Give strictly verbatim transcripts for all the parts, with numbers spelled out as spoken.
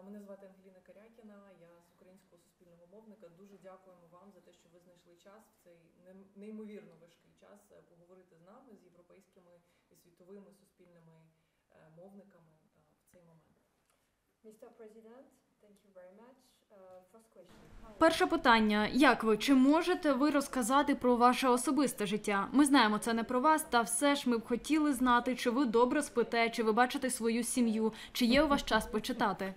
Мене звати Ангеліна Карякіна, я з Українського суспільного мовника. Дуже дякуємо вам за те, що ви знайшли час в цей неймовірно важкий час поговорити з нами, з європейськими і світовими суспільними мовниками в цей момент. містер Президент, thank you very much. Uh, first question. Перше питання. Як ви? Чи можете ви розказати про ваше особисте життя? Ми знаємо, це не про вас, та все ж ми б хотіли знати, чи ви добре спите, чи ви бачите свою сім'ю, чи є у вас час почитати?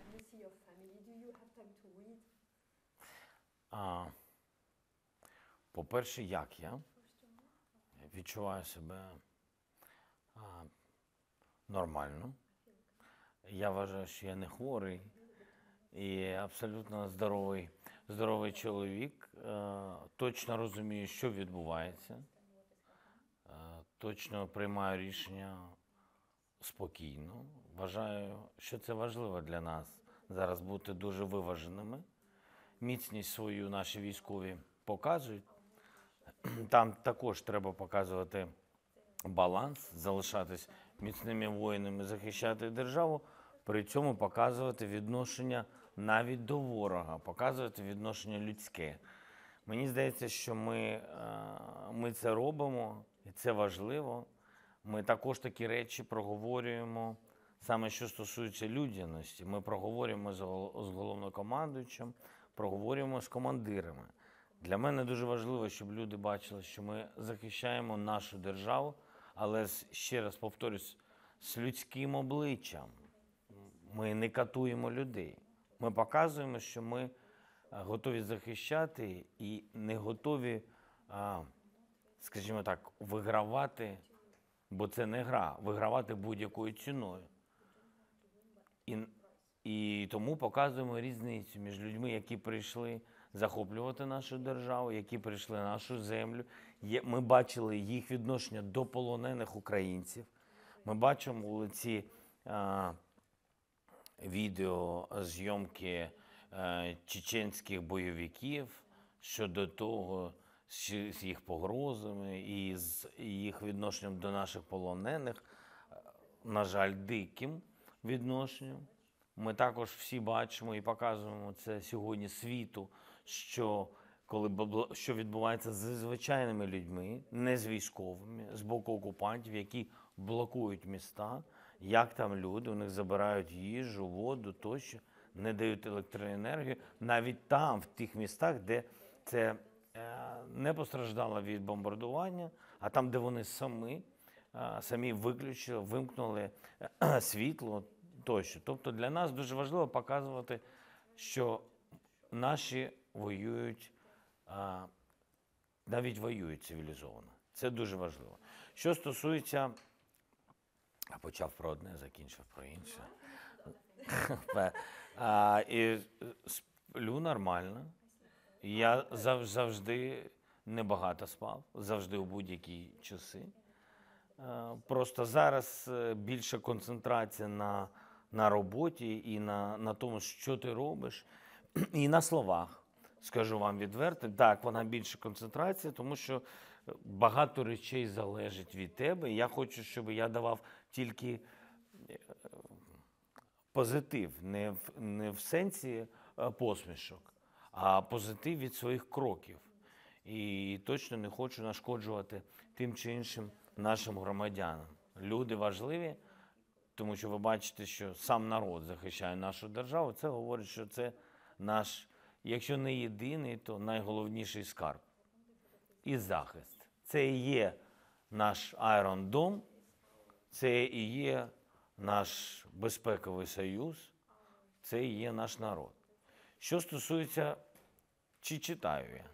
А, по-перше, як я відчуваю себе а, нормально. Я вважаю, що я не хворий і абсолютно здоровий, здоровий чоловік. А, точно розумію, що відбувається. А, точно приймаю рішення спокійно. Вважаю, що це важливо для нас зараз бути дуже виваженими. Міцність свою наші військові показують. Там також треба показувати баланс, залишатись міцними воїнами, захищати державу, при цьому показувати відношення навіть до ворога, показувати відношення людське. Мені здається, що ми, ми це робимо, і це важливо. Ми також такі речі проговорюємо, саме що стосується людяності. Ми проговорюємо з головнокомандуючим, проговорюємо з командирами. Для мене дуже важливо, щоб люди бачили, що ми захищаємо нашу державу, але, ще раз повторюсь, з людським обличчям. Ми не катуємо людей. Ми показуємо, що ми готові захищати і не готові, скажімо так, вигравати, бо це не гра, вигравати будь-якою ціною. І І тому показуємо різницю між людьми, які прийшли захоплювати нашу державу, які прийшли на нашу землю. Ми бачили їх відношення до полонених українців. Ми бачимо ці а, відео зйомки а, чеченських бойовиків щодо того, з їх погрозами і з їх відношенням до наших полонених, на жаль, диким відношенням. Ми також всі бачимо і показуємо це сьогодні світу, що, коли, що відбувається з звичайними людьми, не з військовими, з боку окупантів, які блокують міста, як там люди, у них забирають їжу, воду тощо, не дають електроенергію. Навіть там, в тих містах, де це е, не постраждало від бомбардування, а там, де вони самі, е, самі виключили, вимкнули е, світло, тощо. Тобто для нас дуже важливо показувати, що наші воюють, а, навіть воюють цивілізовано. Це дуже важливо. Що стосується, я почав про одне, закінчив про інше. а, і сплю нормально. Я зав, завжди небагато спав, завжди у будь-які часи. А, просто зараз більша концентрація на на роботі і на, на тому, що ти робиш, і на словах, скажу вам відверто. Так, вона більше концентрація, тому що багато речей залежить від тебе. Я хочу, щоб я давав тільки позитив, не в, не в сенсі посмішок, а позитив від своїх кроків. І точно не хочу нашкоджувати тим чи іншим нашим громадянам. Люди важливі, тому що ви бачите, що сам народ захищає нашу державу. Це говорить, що це наш, якщо не єдиний, то найголовніший скарб і захист. Це і є наш Iron Dome, це і є наш безпековий союз, це і є наш народ. Що стосується, чи читаю я?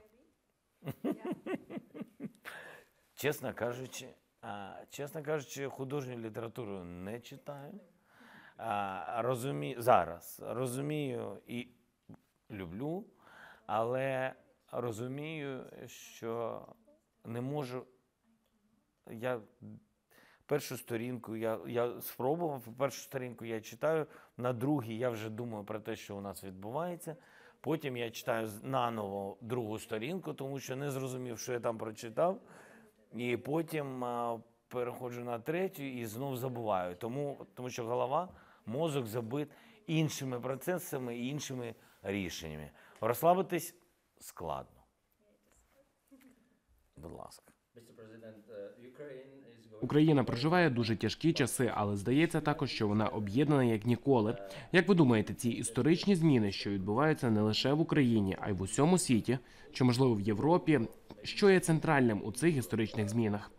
Чесно кажучи, А, чесно кажучи, художню літературу не читаю. А, розумію, зараз розумію і люблю, але розумію, що не можу. Я першу сторінку, я, я спробував, першу сторінку я читаю, на другій я вже думаю про те, що у нас відбувається. Потім я читаю наново другу сторінку, тому що не зрозумів, що я там прочитав. І потім а, переходжу на третю і знов забуваю. Тому, тому що голова, мозок забит. іншими процесами і іншими рішеннями. Розслабитись складно. Будь ласка. Україна проживає дуже тяжкі часи, але здається також, що вона об'єднана як ніколи. Як ви думаєте, ці історичні зміни, що відбуваються не лише в Україні, а й в усьому світі, чи, можливо, в Європі, що є центральним у цих історичних змінах?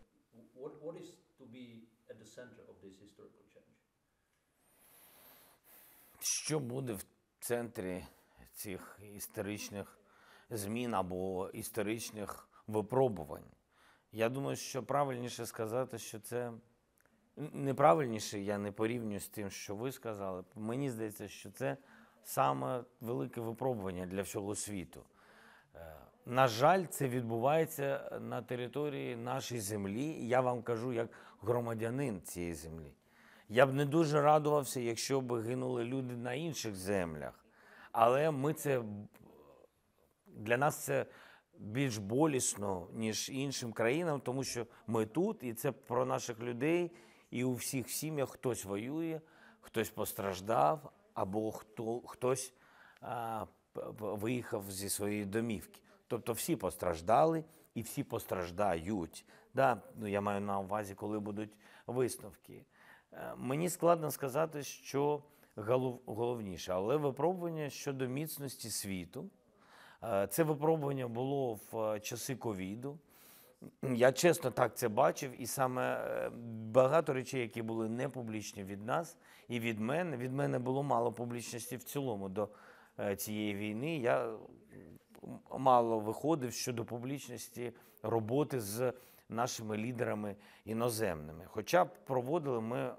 Що буде в центрі цих історичних змін або історичних випробувань? Я думаю, що правильніше сказати, що це неправильніше, я не порівнюю з тим, що ви сказали. Мені здається, що це саме велике випробування для всього світу. На жаль, це відбувається на території нашої землі. Я вам кажу, як громадянин цієї землі. Я б не дуже радувався, якщо б гинули люди на інших землях. Але ми це, для нас це більш болісно, ніж іншим країнам, тому що ми тут, і це про наших людей, і у всіх сім'ях хтось воює, хтось постраждав, або хто, хтось а, виїхав зі своєї домівки. Тобто всі постраждали і всі постраждають. Да, ну, я маю на увазі, коли будуть висновки. Мені складно сказати, що головніше, але випробування щодо міцності світу. Це випробування було в часи ковіду. Я чесно так це бачив, і саме багато речей, які були не публічні від нас і від мене, від мене було мало публічності в цілому до цієї війни. Я мало виходив щодо публічності роботи з нашими лідерами іноземними. Хоча б проводили ми,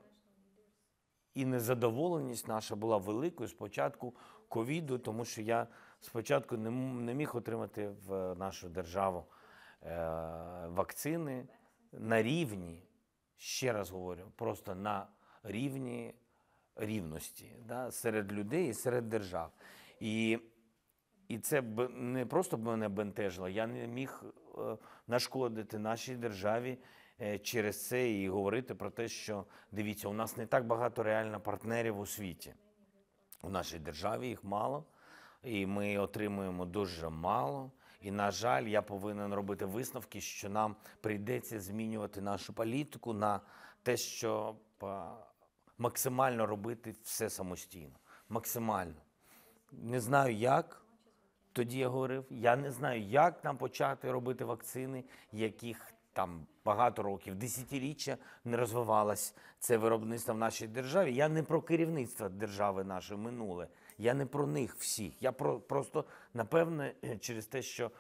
і незадоволеність наша була великою з початку ковіду, тому що я спочатку не, не міг отримати в нашу державу е, вакцини на рівні, ще раз говорю, просто на рівні рівності, да, серед людей і серед держав. І, і це б не просто б мене бентежило, я не міг е, нашкодити нашій державі е, через це і говорити про те, що, дивіться, у нас не так багато реально партнерів у світі. У нашій державі їх мало. І ми отримуємо дуже мало. І, на жаль, я повинен робити висновки, що нам прийдеться змінювати нашу політику на те, щоб максимально робити все самостійно. Максимально. Не знаю, як, тоді я говорив, я не знаю, як нам почати робити вакцини, яких там багато років, десятиріччя не розвивалось це виробництво в нашій державі. Я не про керівництво держави нашої минуле. Я не про них всіх. Я про, просто, напевне, через те, що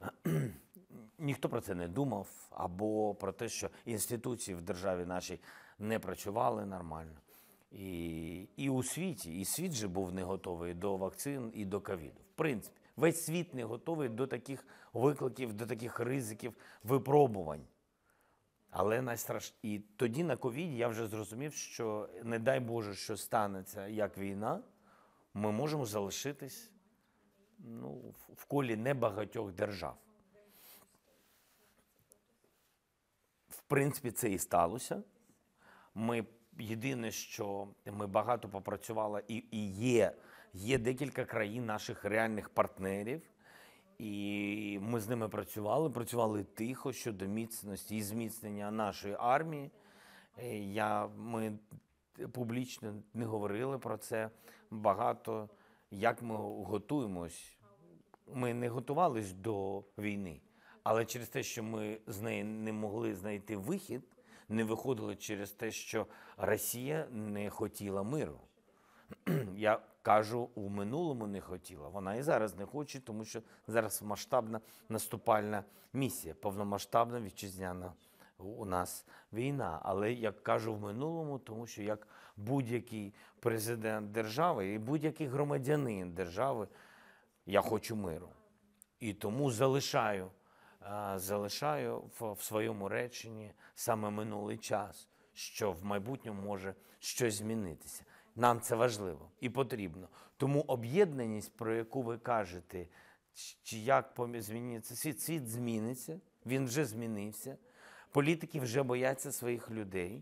ніхто про це не думав, або про те, що інституції в державі нашій не працювали нормально. І, і у світі, і світ же був не готовий до вакцин і до ковіду. В принципі, весь світ не готовий до таких викликів, до таких ризиків, випробувань. Але найстраш... І тоді на ковіді я вже зрозумів, що не дай Боже, що станеться як війна, ми можемо залишитись ну, в колі небагатьох держав. В принципі, це і сталося. Ми, єдине, що ми багато попрацювали, і, і є, є декілька країн наших реальних партнерів, і ми з ними працювали, працювали тихо щодо міцності і зміцнення нашої армії. Я, ми публічно не говорили про це багато, як ми готуємось. Ми не готувались до війни, але через те, що ми з неї не могли знайти вихід, не виходили через те, що Росія не хотіла миру. Я кажу, у минулому не хотіла. Вона і зараз не хоче, тому що зараз масштабна наступальна місія, повномасштабна вітчизняна у нас війна. Але, як кажу, в минулому, тому що як будь-який президент держави і будь-який громадянин держави, я хочу миру. І тому залишаю, залишаю в, в своєму реченні саме минулий час, що в майбутньому може щось змінитися. Нам це важливо і потрібно. Тому об'єднаність, про яку ви кажете, чи як зміниться світ, світ зміниться, він вже змінився. Політики вже бояться своїх людей,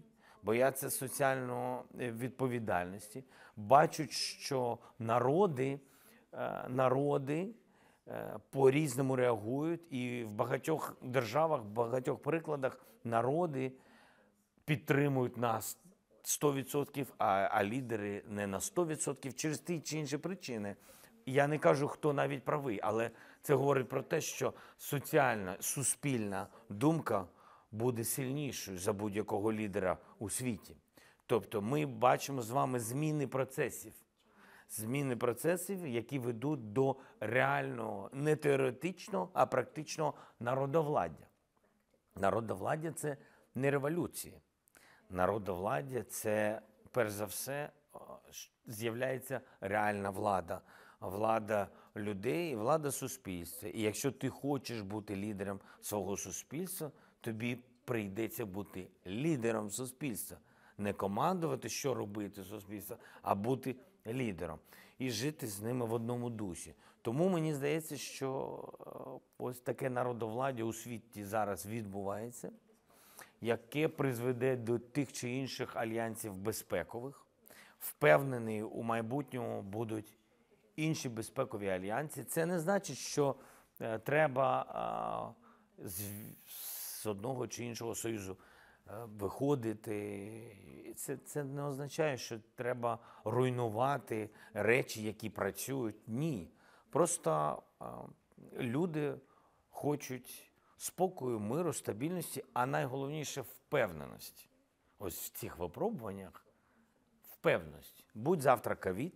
бояться соціальної відповідальності, бачать, що народи, е, народи е, по-різному реагують, і в багатьох державах, в багатьох прикладах народи підтримують нас сто відсотків, а, а лідери не на сто відсотків через ті чи інші причини. Я не кажу, хто навіть правий, але це говорить про те, що соціальна, суспільна думка буде сильнішою за будь-якого лідера у світі. Тобто ми бачимо з вами зміни процесів. Зміни процесів, які ведуть до реального, не теоретичного, а практичного народовладдя. Народовладдя – це не революції. Народовладдя – це, перш за все, з'являється реальна влада. Влада людей, влада суспільства. І якщо ти хочеш бути лідером свого суспільства, тобі прийдеться бути лідером суспільства. Не командувати, що робити суспільство, а бути лідером. І жити з ними в одному дусі. Тому мені здається, що ось таке народовладдя у світі зараз відбувається, яке призведе до тих чи інших альянсів безпекових. Впевнений, у майбутньому будуть інші безпекові альянси. Це не значить, що е, треба е, з, з одного чи іншого союзу е, виходити. Це, це не означає, що треба руйнувати речі, які працюють. Ні. Просто е, люди хочуть спокою, миру, стабільності, а найголовніше – впевненості. Ось в цих випробуваннях впевненість. Будь завтра ковід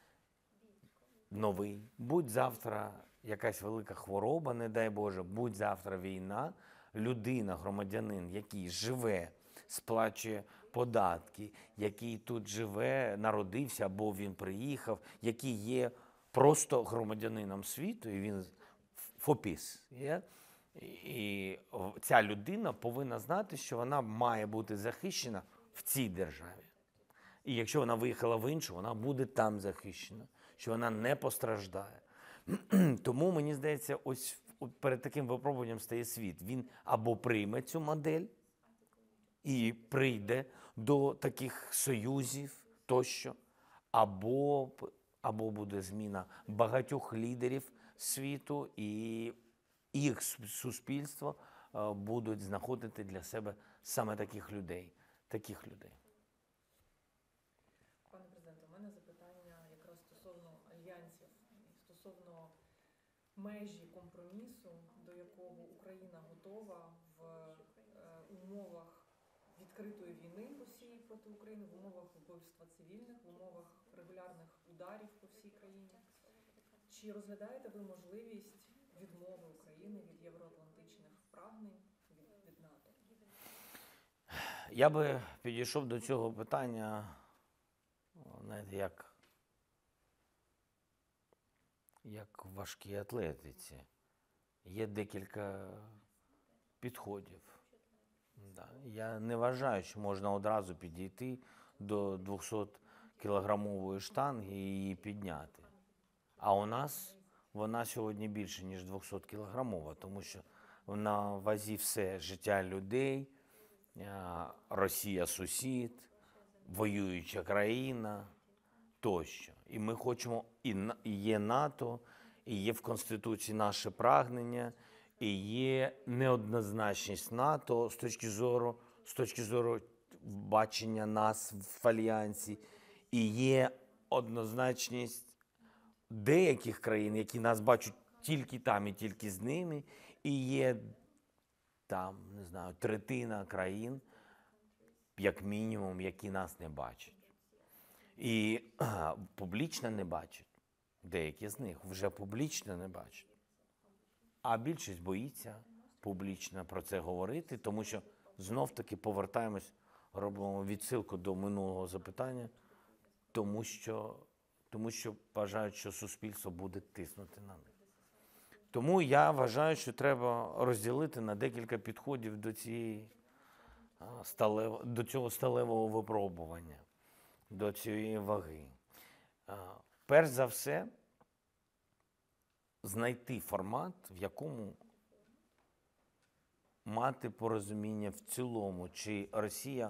новий, будь завтра якась велика хвороба, не дай Боже, будь завтра війна, людина, громадянин, який живе, сплачує податки, який тут живе, народився або він приїхав, який є просто громадянином світу, і він ФОПІС. Yeah? І ця людина повинна знати, що вона має бути захищена в цій державі. І якщо вона виїхала в іншу, вона буде там захищена, що вона не постраждає. Тому, мені здається, ось перед таким випробуванням стає світ. Він або прийме цю модель і прийде до таких союзів тощо, або, або буде зміна багатьох лідерів світу, і їх суспільство будуть знаходити для себе саме таких людей. Таких людей. Пане президенте, у мене запитання якраз стосовно альянсів, стосовно межі компромісу, до якого Україна готова в е, умовах відкритої війни Росії проти України, в умовах вбивства цивільних, в умовах регулярних ударів по всій країні. Чи розглядаєте ви можливість відмови України від євроатлантичних прагнень, від, від НАТО? Я би підійшов до цього питання, знаєте, як, як в важкій атлетиці. Є декілька підходів. Да. Я не вважаю, що можна одразу підійти до двохсоткілограмової штанги і її підняти. А у нас вона сьогодні більше, ніж двохсоткілограмова, тому що на вазі все життя людей, Росія сусід, воююча країна тощо. І ми хочемо, і є НАТО, і є в Конституції наше прагнення, і є неоднозначність НАТО з точки зору, з точки зору бачення нас в альянсі, і є однозначність деяких країн, які нас бачать тільки там і тільки з ними, і є там, не знаю, третина країн, як мінімум, які нас не бачать. І а, публічно не бачать. Деякі з них вже публічно не бачать. А більшість боїться публічно про це говорити, тому що знов-таки повертаємось, робимо відсилку до минулого запитання, тому що, тому що вважають, що суспільство буде тиснути на них. Тому я вважаю, що треба розділити на декілька підходів до, цієї, сталев... до цього сталевого випробування, до цієї ваги. Перш за все, знайти формат, в якому мати порозуміння в цілому, чи Росія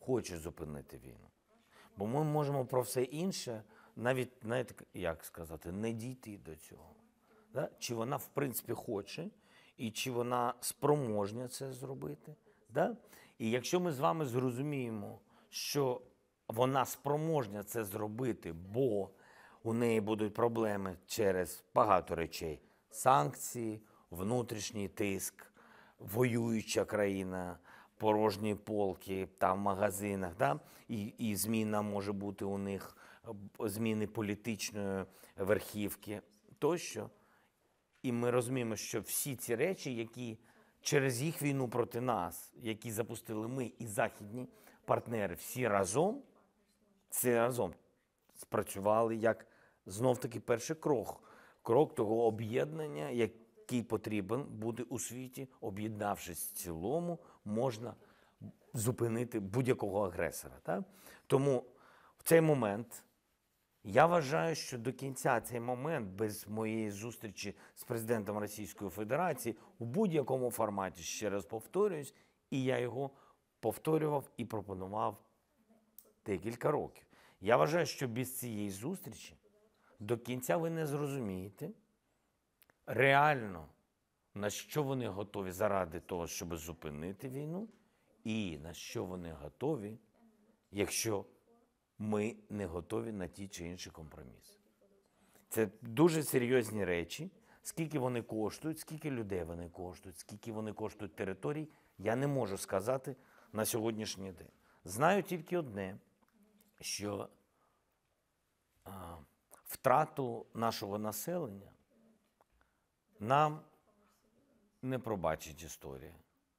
хоче зупинити війну. Бо ми можемо про все інше, навіть, знаєте, як сказати, не дійти до цього. Да? Чи вона, в принципі, хоче, і чи вона спроможна це зробити. Да? І якщо ми з вами зрозуміємо, що вона спроможна це зробити, бо у неї будуть проблеми через багато речей. Санкції, внутрішній тиск, воююча країна, порожні полки там в магазинах, да? і, і зміна може бути у них, зміни політичної верхівки тощо. І ми розуміємо, що всі ці речі, які через їх війну проти нас, які запустили ми і західні партнери, всі разом, це разом спрацювали як знов-таки перший крок. Крок того об'єднання, який потрібен буде у світі, об'єднавшись в цілому, можна зупинити будь-якого агресора. Так? Тому в цей момент я вважаю, що до кінця цей момент, без моєї зустрічі з президентом Російської Федерації, у будь-якому форматі, ще раз повторююсь, і я його повторював і пропонував декілька років. Я вважаю, що без цієї зустрічі до кінця ви не зрозумієте реально, на що вони готові заради того, щоб зупинити війну, і на що вони готові, якщо ми не готові на ті чи інші компроміси. Це дуже серйозні речі. Скільки вони коштують, скільки людей вони коштують, скільки вони коштують територій, я не можу сказати на сьогоднішній день. Знаю тільки одне, що а, втрату нашого населення нам не пробачить історія.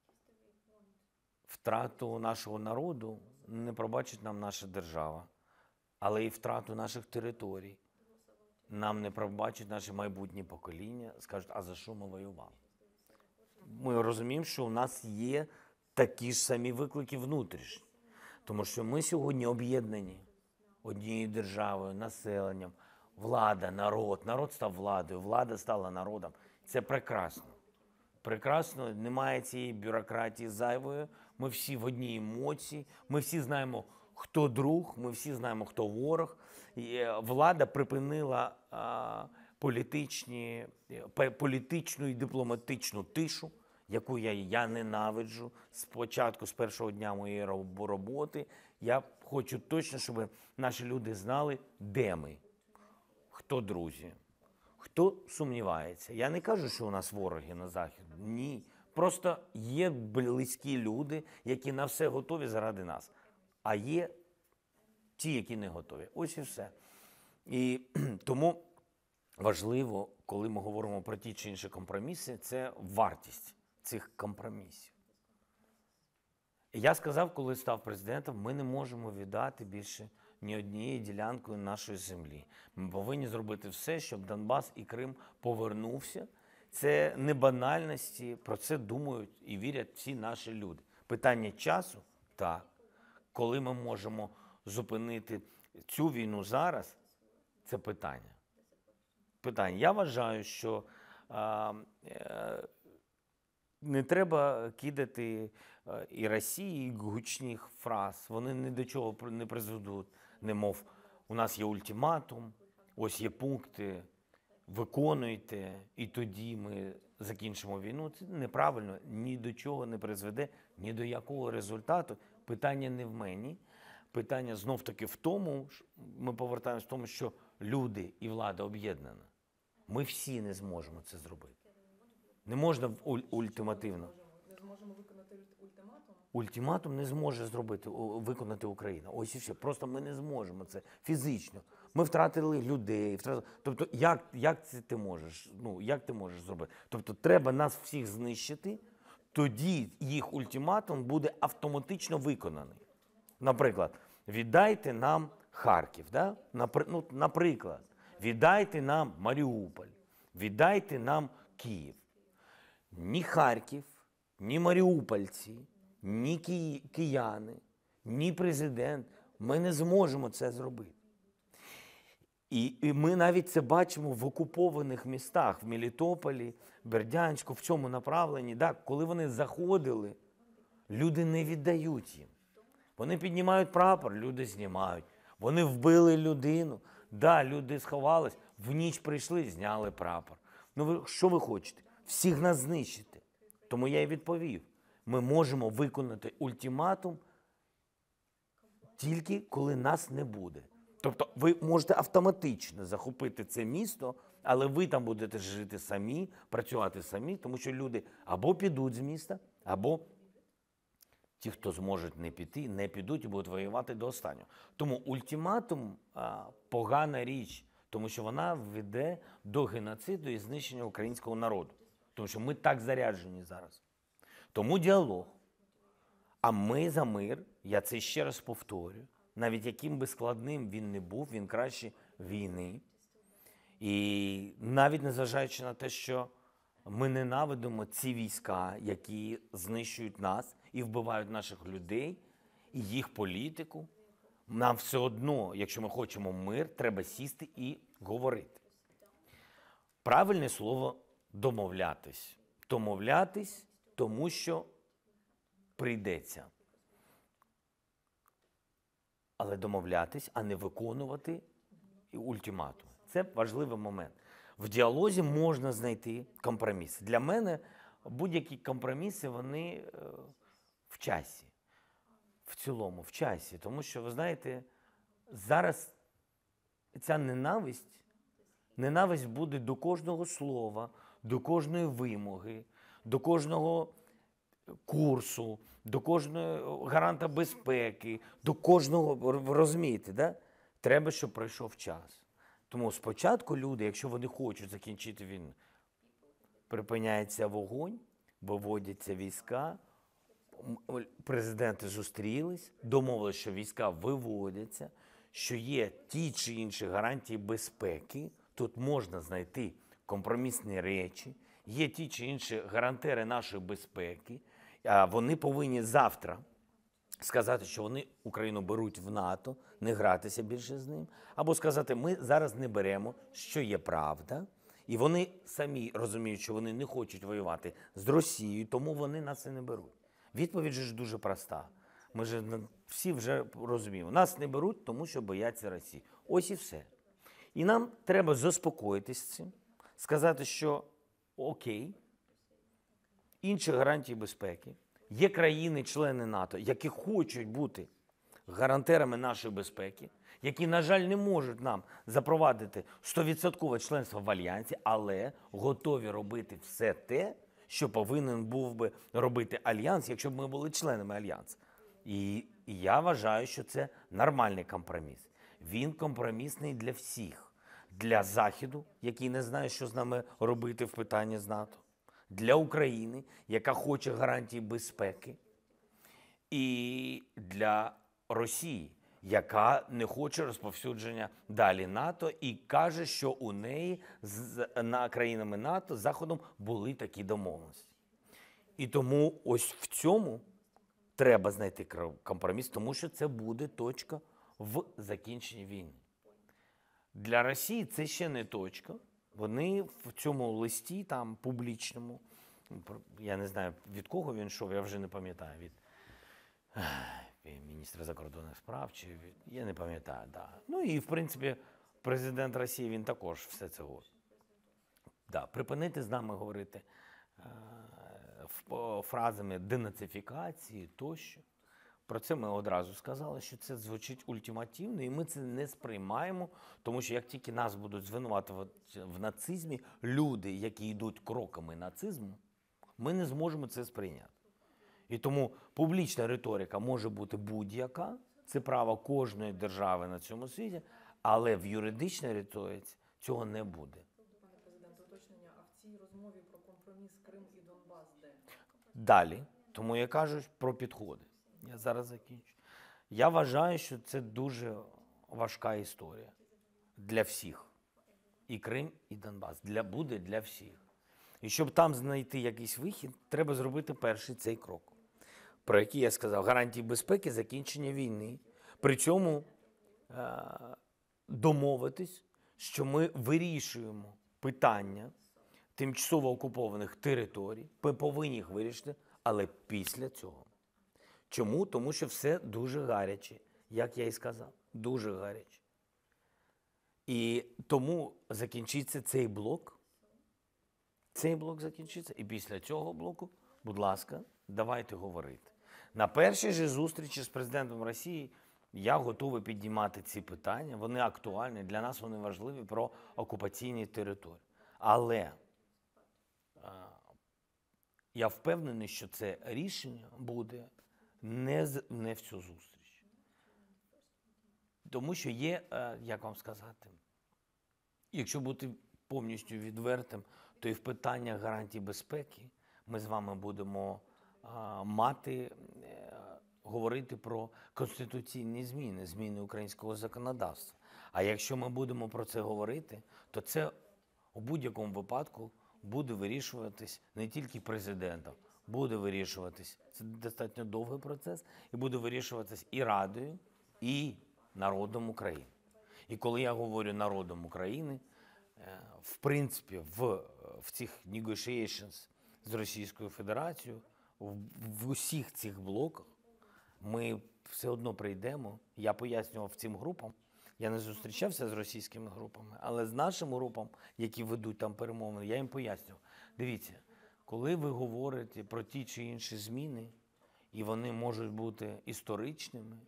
Втрату нашого народу не пробачить нам наша держава, але і втрату наших територій нам не пробачить наші майбутні покоління, скажуть, а за що ми воювали? Ми розуміємо, що у нас є такі ж самі виклики внутрішні, тому що ми сьогодні об'єднані однією державою, населенням, влада, народ, народ став владою, влада стала народом. Це прекрасно. Прекрасно, немає цієї бюрократії зайвої, ми всі в одній емоції, ми всі знаємо, хто друг, ми всі знаємо, хто ворог. І влада припинила а, політичні, політичну і дипломатичну тишу, яку я, я ненавиджу спочатку, з першого дня моєї роботи. Я хочу точно, щоб наші люди знали, де ми, хто друзі, хто сумнівається. Я не кажу, що у нас вороги на Заході. Ні. Просто є близькі люди, які на все готові заради нас. А є ті, які не готові. Ось і все. І тому важливо, коли ми говоримо про ті чи інші компроміси, це вартість цих компромісів. Я сказав, коли став президентом, ми не можемо віддати більше ні однієї ділянкою нашої землі. Ми повинні зробити все, щоб Донбас і Крим повернувся. Це не банальності, про це думають і вірять всі наші люди. Питання часу, так. Коли ми можемо зупинити цю війну зараз, це питання. Питання. Я вважаю, що а, а, не треба кидати а, і Росії гучних фраз. Вони ні до чого не призведуть. Немов, у нас є ультиматум, ось є пункти, виконуйте, і тоді ми закінчимо війну. Це неправильно, ні до чого не призведе, ні до якого результату. Питання не в мені. Питання знов-таки в тому, ми повертаємось в тому, що люди і влада об'єднана. Ми всі не зможемо це зробити. Не можна уль- ультимативно. Не зможемо виконати ультиматум? Ультиматум не зможе зробити, о, виконати Україна. Ось і все. Просто ми не зможемо це фізично. Ми втратили людей. Втратили... Тобто, як, як це ти можеш? Ну, як ти можеш зробити? Тобто, треба нас всіх знищити, тоді їх ультиматум буде автоматично виконаний. Наприклад, віддайте нам Харків, да? Напри... ну, наприклад, віддайте нам Маріуполь, віддайте нам Київ. Ні Харків, ні маріупольці, ні ки... кияни, ні президент, ми не зможемо це зробити. І, і ми навіть це бачимо в окупованих містах, в Мелітополі, Бердянську, в цьому направленні. Да? Коли вони заходили, люди не віддають їм. Вони піднімають прапор, люди знімають. Вони вбили людину. Да, люди сховались, в ніч прийшли, зняли прапор. Ну ви, що ви хочете? Всіх нас знищити. Тому я й відповів. Ми можемо виконати ультиматум тільки коли нас не буде. Тобто ви можете автоматично захопити це місто, але ви там будете жити самі, працювати самі, тому що люди або підуть з міста, або ті, хто зможуть не піти, не підуть і будуть воювати до останнього. Тому ультиматум а, – погана річ, тому що вона веде до геноциду і знищення українського народу. Тому що ми так заряджені зараз. Тому діалог. А ми за мир, я це ще раз повторюю, навіть яким би складним він не був, він краще війни. І навіть незважаючи на те, що ми ненавидимо ці війська, які знищують нас і вбивають наших людей, і їх політику, нам все одно, якщо ми хочемо мир, треба сісти і говорити. Правильне слово – домовлятись. Домовлятись, тому що прийдеться. Але домовлятись, а не виконувати ультиматум. Це важливий момент. В діалозі можна знайти компроміс. Для мене будь-які компроміси, вони в часі. В цілому, в часі. Тому що, ви знаєте, зараз ця ненависть, ненависть буде до кожного слова, до кожної вимоги, до кожного курсу, до кожного гаранта безпеки, до кожного, розумієте, да? Треба, щоб пройшов час. Тому спочатку люди, якщо вони хочуть закінчити війну, припиняється вогонь, виводяться війська, президенти зустрілись, домовилися, що війська виводяться, що є ті чи інші гарантії безпеки, тут можна знайти компромісні речі, є ті чи інші гарантери нашої безпеки, а вони повинні завтра сказати, що вони Україну беруть в НАТО, не гратися більше з ним, або сказати, ми зараз не беремо, що є правда, і вони самі розуміють, що вони не хочуть воювати з Росією, тому вони нас і не беруть. Відповідь же ж дуже проста. Ми ж всі вже розуміємо, нас не беруть, тому що бояться Росії. Ось і все. І нам треба заспокоїтись з цим, сказати, що окей, інші гарантії безпеки. Є країни-члени НАТО, які хочуть бути гарантерами нашої безпеки, які, на жаль, не можуть нам запровадити сто відсотків членство в Альянсі, але готові робити все те, що повинен був би робити Альянс, якщо б ми були членами Альянсу. І, і я вважаю, що це нормальний компроміс. Він компромісний для всіх. Для Заходу, який не знає, що з нами робити в питанні з НАТО. Для України, яка хоче гарантії безпеки, і для Росії, яка не хоче розповсюдження далі НАТО і каже, що у неї з на країнами НАТО, з Заходом були такі домовленості. І тому ось в цьому треба знайти компроміс, тому що це буде точка в закінченні війни. Для Росії це ще не точка. Вони в цьому листі там публічному, я не знаю, від кого він йшов, я вже не пам'ятаю, від міністра закордонних справ, чи від, я не пам'ятаю, да. Ну і, в принципі, президент Росії, він також все це говорить. Да, припинити з нами говорити е, фразами денацифікації тощо. Про це ми одразу сказали, що це звучить ультимативно, і ми це не сприймаємо, тому що як тільки нас будуть звинуватувати в нацизмі, люди, які йдуть кроками нацизму, ми не зможемо це сприйняти. І тому публічна риторика може бути будь-яка, це право кожної держави на цьому світі, але в юридичній риториці цього не буде. Пане президенте, уточнення, а в цій розмові про компроміс Крим і Донбас де? Далі. Тому я кажу про підходи. Я зараз закінчу. Я вважаю, що це дуже важка історія для всіх. І Крим, і Донбас. Для, буде для всіх. І щоб там знайти якийсь вихід, треба зробити перший цей крок, про який я сказав, гарантії безпеки, закінчення війни. При цьому е- домовитись, що ми вирішуємо питання тимчасово окупованих територій, ми повинні їх вирішити, але після цього. Чому? Тому що все дуже гаряче, як я і сказав, дуже гаряче. І тому закінчиться цей блок, цей блок закінчиться, і після цього блоку, будь ласка, давайте говорити. На першій же зустрічі з президентом Росії я готовий піднімати ці питання, вони актуальні, для нас вони важливі, про окупаційні території. Але а, я впевнений, що це рішення буде не, з, не в цю зустріч. Тому що є, як вам сказати, якщо бути повністю відвертим, то і в питаннях гарантій безпеки ми з вами будемо а, мати, а, говорити про конституційні зміни, зміни українського законодавства. А якщо ми будемо про це говорити, то це у будь-якому випадку буде вирішуватись не тільки президентом, буде вирішуватись, це достатньо довгий процес, і буде вирішуватись і Радою, і народом України. І коли я говорю народом України, в принципі, в, в цих negotiations з Російською Федерацією, в, в усіх цих блоках ми все одно прийдемо. Я пояснював цим групам, я не зустрічався з російськими групами, але з нашими групами, які ведуть там перемовини, я їм пояснював. Дивіться, коли ви говорите про ті чи інші зміни, і вони можуть бути історичними,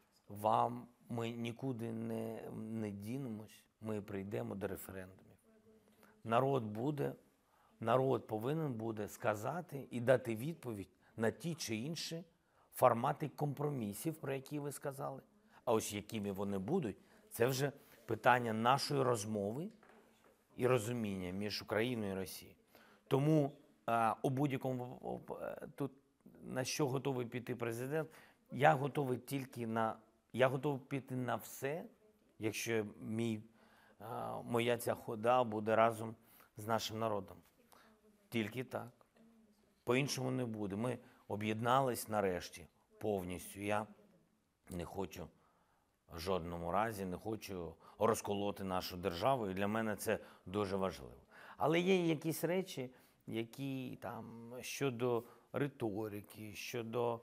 вам ми нікуди не, не дінемось, ми прийдемо до референдумів. Народ буде, народ повинен буде сказати і дати відповідь на ті чи інші формати компромісів, про які ви сказали. А ось якими вони будуть, це вже питання нашої розмови і розуміння між Україною і Росією. Тому а, у будь-якому тут на що готовий піти президент, я готовий тільки на я готовий піти на все, якщо мій а, моя ця хода буде разом з нашим народом. Тільки так. По-іншому не буде. Ми об'єднались нарешті повністю. Я не хочу в жодному разі, не хочу розколоти нашу державу, і для мене це дуже важливо. Але є якісь речі, які там щодо риторики, щодо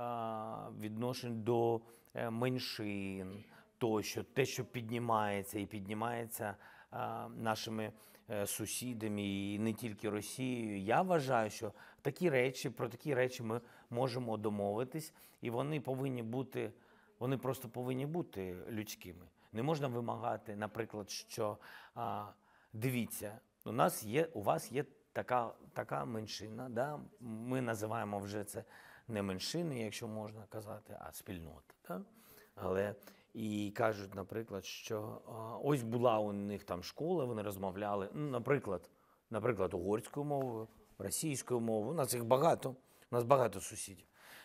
а, відношень до е, меншин, тощо, те, що піднімається і піднімається а, нашими е, сусідами, і не тільки Росією. Я вважаю, що такі речі, про такі речі ми можемо домовитись, і вони повинні бути, вони просто повинні бути людськими. Не можна вимагати, наприклад, що а, дивіться, у нас є, у вас є така, така меншина, да? Ми називаємо вже це не меншини, якщо можна казати, а спільнота. Да? Але і кажуть, наприклад, що а, ось була у них там школа, вони розмовляли, ну, наприклад, наприклад, угорською мовою, російською мовою, у нас їх багато, у нас багато сусідів.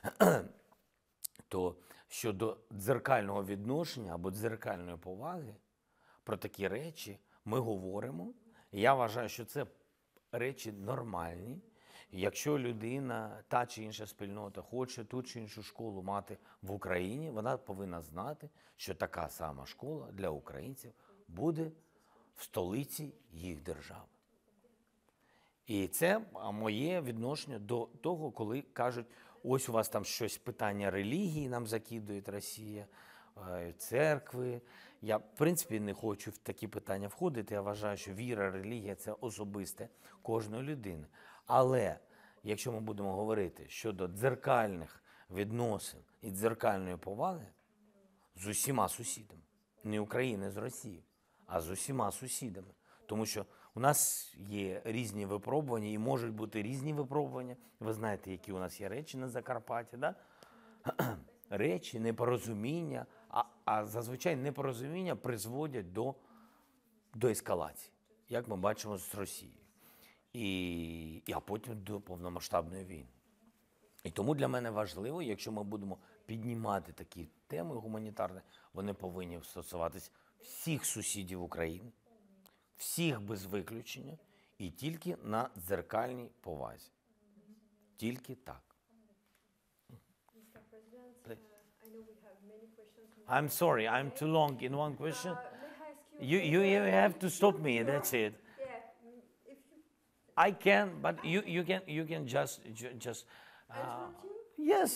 То щодо дзеркального відношення або дзеркальної поваги, про такі речі ми говоримо. Я вважаю, що це речі нормальні. Якщо людина, та чи інша спільнота хоче ту чи іншу школу мати в Україні, вона повинна знати, що така сама школа для українців буде в столиці їх держави. І це моє відношення до того, коли кажуть, ось у вас там щось, питання релігії нам закидує Росія, церкви. Я, в принципі, не хочу в такі питання входити. Я вважаю, що віра, релігія – це особисте кожної людини. Але якщо ми будемо говорити щодо дзеркальних відносин і дзеркальної поваги з усіма сусідами, не України з Росією, а з усіма сусідами, тому що у нас є різні випробування і можуть бути різні випробування. Ви знаєте, які у нас є речі на Закарпатті, да? Речі, непорозуміння, а, а зазвичай непорозуміння призводять до, до ескалації, як ми бачимо з Росією. І, а потім до повномасштабної війни. І тому для мене важливо, якщо ми будемо піднімати такі теми гуманітарні, вони повинні стосуватись всіх сусідів України, всіх без виключення, і тільки на дзеркальній повазі. Тільки так. Mister President, uh, I know we have many questions. I'm sorry, I'm too long in one question. Uh, may I ask You, you, you uh, have to stop me, that's it. Yeah, mm, if you I can, but you, you can, you can just, ju- just, uh, interrupt you? yes. Okay,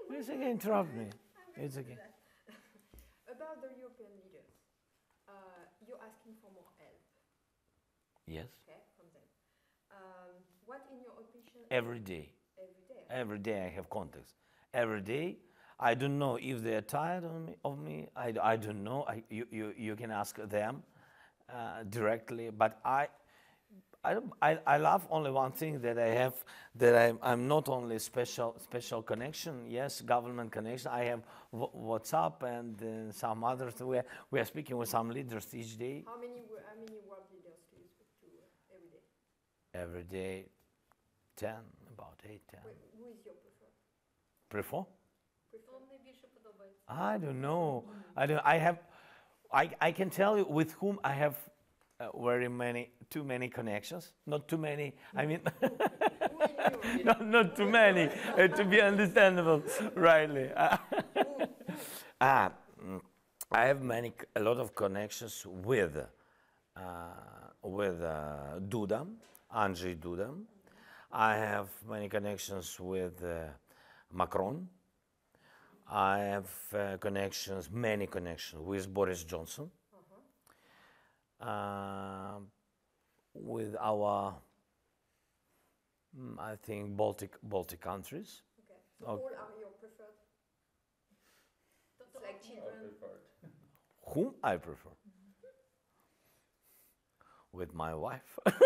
It's okay, interrupt me. It's okay. About the European leaders, uh, you're asking for more help, Yes. okay, from them. Um, what, in your opinion, Every day. every day? Every day I have contacts. Every day. I don't know if they are tired of me. Of me. I, I don't know. I, you, you, you can ask them uh, directly. But I, I, I, I love only one thing that I have, that I'm, I'm not only special special connection, yes, government connection. I have w WhatsApp and uh, some others. We are, we are speaking with some leaders each day. How many, wo- how many world leaders do you speak to uh, every day? Every day, ten, about eight, ten. Wait, who is your preferred? Prefer? Preferred? I don't know. I don't. I have. I I can tell you with whom I have uh, very many, too many connections. Not too many. I mean, not not too many uh, to be understandable, rightly. ah, mm, I have many, a lot of connections with, uh, with uh, Duda, Andrzej Duda. I have many connections with uh, Macron. I have uh, connections, many connections with Boris Johnson, uh, with our, mm, I think, Baltic Baltic countries. Okay, so Okay. all are your preferred? It's like children. Whom I prefer? With my wife. Okay,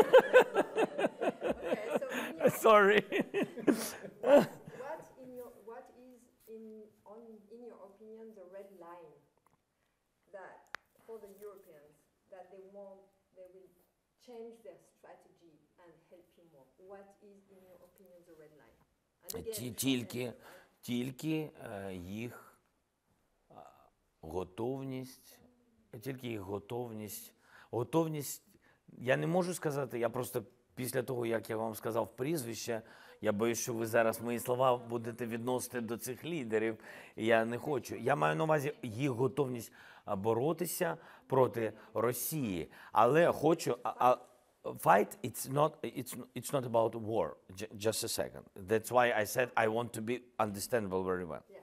so in your, Sorry. what in your what is in on in your opinion the red line that for the Europeans that they want they will change their strategy and help you more? What is in your opinion the red line? And Ті- again, Тільки, тільки е, їх е, готовність, тільки їх готовність, готовність, я не можу сказати, я просто після того, як я вам сказав прізвище, я боюсь, що ви зараз мої слова будете відносити до цих лідерів, і я не хочу. Я маю на увазі їх готовність а, боротися проти Росії, але хочу, а, а, fight, it's not, it's, it's not about war, J- just a second. That's why I said I want to be understandable very well. Yeah.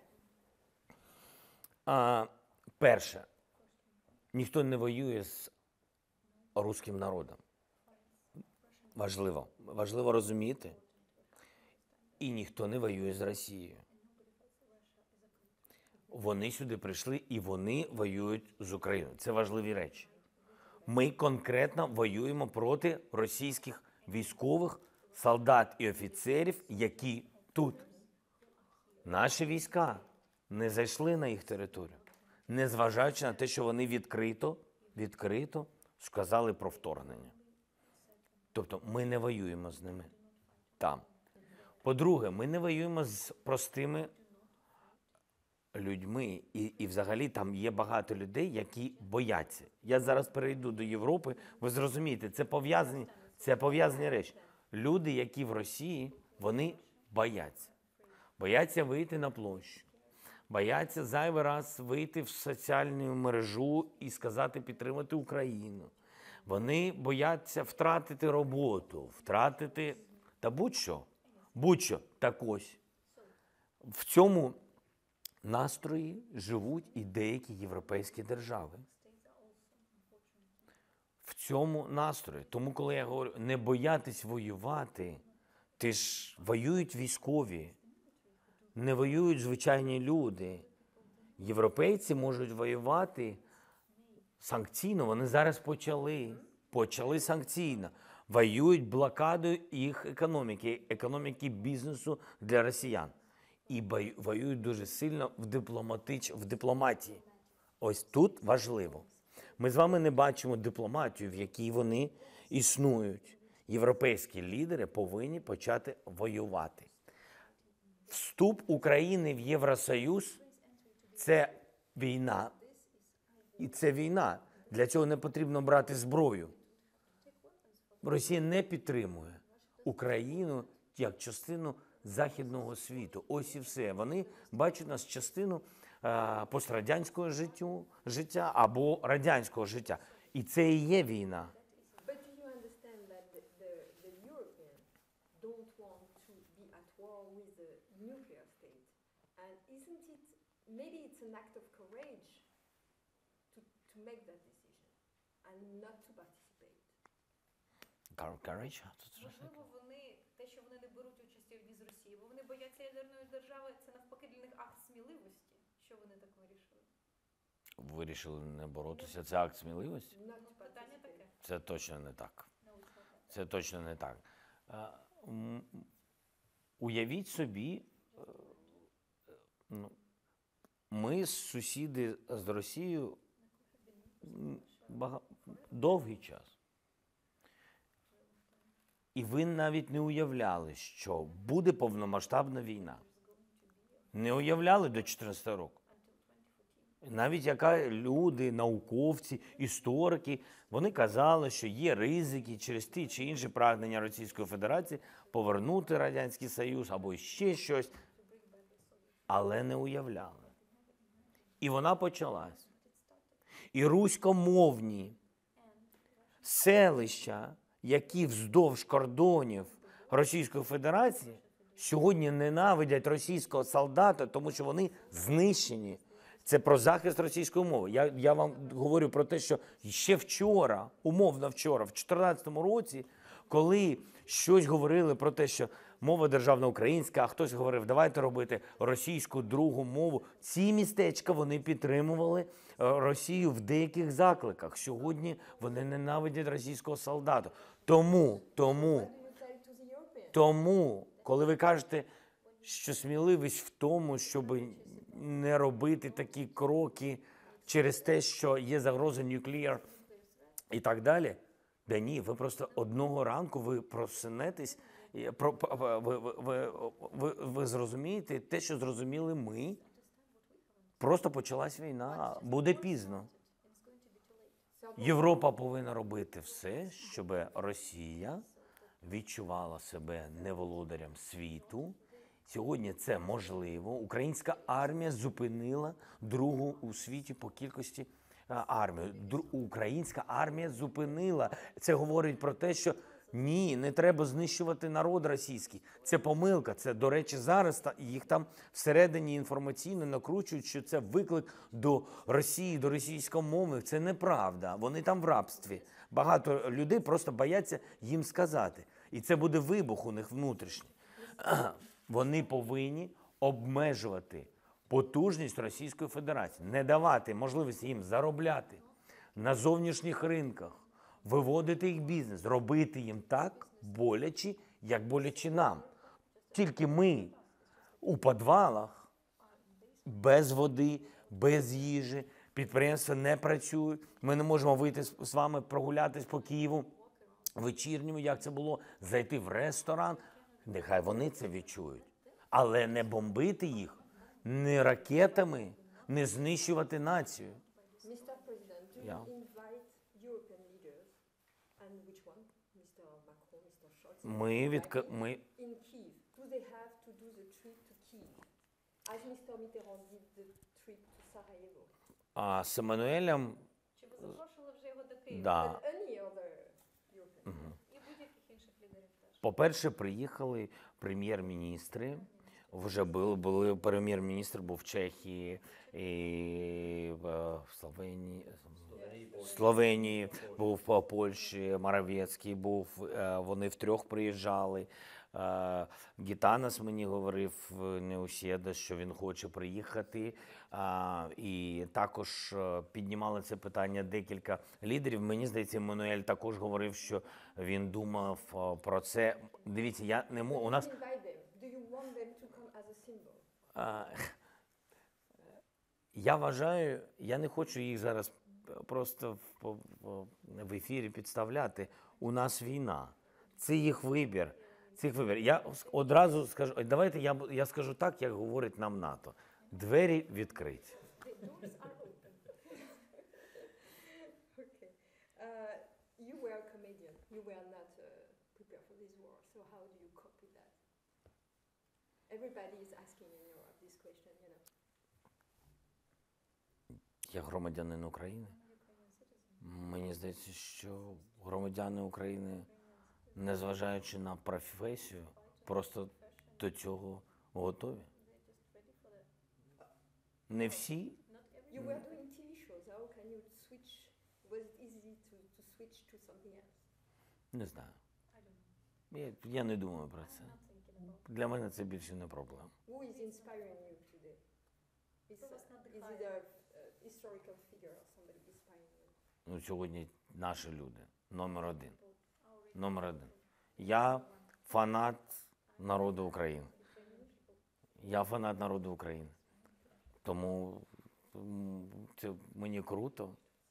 А, перше, ніхто не воює з руським народом. Важливо. Важливо розуміти. І ніхто не воює з Росією. Вони сюди прийшли і вони воюють з Україною. Це важливі речі. Ми конкретно воюємо проти російських військових, солдат і офіцерів, які тут. Наші війська не зайшли на їх територію, незважаючи на те, що вони відкрито, відкрито сказали про вторгнення. Тобто ми не воюємо з ними там. По-друге, ми не воюємо з простими людьми. І, і взагалі там є багато людей, які бояться. Я зараз перейду до Європи, ви зрозумієте, це пов'язані, це пов'язані речі. Люди, які в Росії, вони бояться. Бояться вийти на площу. Бояться зайвий раз вийти в соціальну мережу і сказати підтримати Україну. Вони бояться втратити роботу, втратити, та будь-що, будь-що, так ось. В цьому настрої живуть і деякі європейські держави. В цьому настрої. Тому, коли я говорю, не боятись воювати, ти ж воюють військові, не воюють звичайні люди. Європейці можуть воювати санкційно, вони зараз почали, почали санкційно. Воюють блокадою їх економіки, економіки бізнесу для росіян. І воюють дуже сильно в, дипломатич... в дипломатії. Ось тут важливо. Ми з вами не бачимо дипломатію, в якій вони існують. Європейські лідери повинні почати воювати. Вступ України в Євросоюз – це війна. І це війна. Для цього не потрібно брати зброю. Росія не підтримує Україну як частину західного світу. Ось і все. Вони бачать нас частину е, пострадянського життю, життя або радянського життя. І це і є війна. But do you understand that the, the, the Europeans don't want to be at war with the nuclear state And isn't it, maybe it's an act of courage to, to make that decision and not to participate. Car- Courage? А тут що таке? Можливо, вони те, що вони не беруть участі в війні з Росії, бо вони бояться ядерної держави, це навпаки для них акт сміливості, що вони так вирішили. Вирішили не боротися. Це акт сміливості? Not Ну, to питання participate. таке. Це точно не так. Научно так. Це точно не так. Е, м, Уявіть собі, е, ну, ми сусіди з Росією м, бага- довгий час. І ви навіть не уявляли, що буде повномасштабна війна. Не уявляли до чотирнадцятого року. Навіть яка люди, науковці, історики, вони казали, що є ризики через ті чи інші прагнення Російської Федерації повернути Радянський Союз або ще щось, але не уявляли. І вона почалась. І руськомовні селища, які вздовж кордонів Російської Федерації, сьогодні ненавидять російського солдата, тому що вони знищені. Це про захист російської мови. Я, я вам говорю про те, що ще вчора, умовно вчора, в чотирнадцятому році, коли щось говорили про те, що мова державна українська, а хтось говорив, давайте робити російську другу мову, ці містечка, вони підтримували е, Росію в деяких закликах. Сьогодні вони ненавидять російського солдата. Тому, тому, What do you tell to the Europeans? тому, коли ви кажете, що сміливість в тому, щоб не робити такі кроки через те, що є загроза нуклеар і так далі, да ні, ви просто одного ранку ви просинетесь, і про- ви, ви, ви, ви, ви зрозумієте те, що зрозуміли ми. Просто почалась війна, буде пізно. Європа повинна робити все, щоб Росія відчувала себе неволодарем світу. Сьогодні це можливо. Українська армія зупинила другу у світі по кількості а, армію. Дру- Українська армія зупинила. Це говорить про те, що ні, не треба знищувати народ російський. Це помилка. Це, до речі, зараз та- їх там всередині інформаційно накручують, що це виклик до Росії, до російськомовних. Це неправда. Вони там в рабстві. Багато людей просто бояться їм сказати. І це буде вибух у них внутрішній. Вони повинні обмежувати потужність Російської Федерації, не давати можливості їм заробляти на зовнішніх ринках, виводити їх бізнес, робити їм так боляче, як боляче нам. Тільки ми у підвалах, без води, без їжі, підприємства не працюють, ми не можемо вийти з з вами прогулятись по Києву вечірньому, як це було, зайти в ресторан. Нехай вони це відчують. Але не бомбити їх, не ракетами, не знищувати націю. Mister President, do you Yeah. invite European leaders, and which one? Mister Macron, Mister Scholz? Ми, відк... Right? ми In Kiev, do they have to do the trip to Kiev, as Mister Mitterrand did the trip to Sarajevo? а, з Еммануелем, Чи ви запрошували вже його до Києва? да, And any other European leader? І будь-яких інших лідерів теж. по-перше, приїхали прем'єр-міністри. Вже були, були прем'єр-міністр був в Чехії, і в Словенії, Словенії, був в Польщі, Моравецький був, е, вони втрьох приїжджали. Е, Гітанас мені говорив, Неусєда, що він хоче приїхати. А, і також е, піднімали це питання декілька лідерів. Мені здається, Еммануель також говорив, що він думав е, про це. Дивіться, я не можу, у нас... Do you invite them? Do you want them to come as a symbol? А, Я вважаю, я не хочу їх зараз просто в, по- по- в ефірі підставляти. У нас війна. Це їх вибір. Це їх вибір. Я с- одразу скажу, ой, давайте я, бу- я скажу так, як говорить нам НАТО. Двері відкриті. The doors are open. Okay. Uh, you were a comedian. You were not uh, prepared for this war. So how do you cope with that? Everybody is asking in Europe this question, you know. Я громадянин України. Мені здається, що громадяни України, незважаючи на професію, просто до цього готові. Не всі. You were doing T V shows. How can you switch? Was it easy to, to switch to something else? Не знаю. Я, я не думаю про це. Для мене це більше не проблема. Who is inspiring you today? Is, uh, is it a uh, historical figure or somebody inspiring you? Ну, сьогодні наші люди. Номер один. Номер один. Я фанат народу України. Я фанат народу України. Тому м, це мені круто.